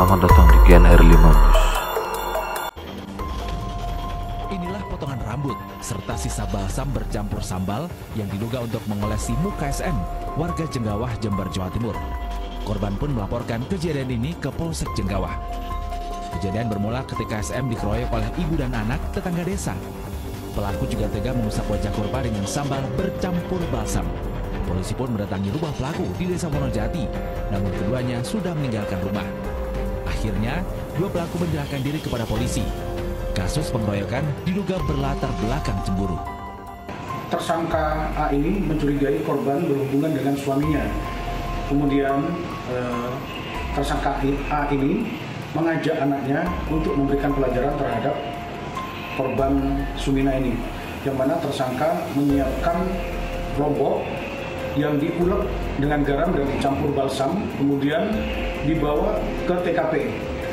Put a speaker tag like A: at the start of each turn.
A: Selamat datang di Kian Air 5 News.
B: Inilah potongan rambut serta sisa balsam bercampur sambal yang diduga untuk mengolesi muka SM, warga Jenggawah, Jember, Jawa Timur. Korban pun melaporkan kejadian ini ke Polsek Jenggawah. Kejadian bermula ketika SM dikeroyok oleh ibu dan anak tetangga desa. Pelaku juga tega mengusap wajah korban dengan sambal bercampur balsam. Polisi pun mendatangi rumah pelaku di Desa Wonojati, namun keduanya sudah meninggalkan rumah. Akhirnya, dua pelaku menyerahkan diri kepada polisi. Kasus pengeroyokan diduga berlatar belakang cemburu.
C: Tersangka A ini mencurigai korban berhubungan dengan suaminya. Kemudian tersangka A ini mengajak anaknya untuk memberikan pelajaran terhadap korban Sumina ini, yang mana tersangka menyiapkan lombok yang diulek dengan garam dan dicampur balsam, kemudian dibawa ke TKP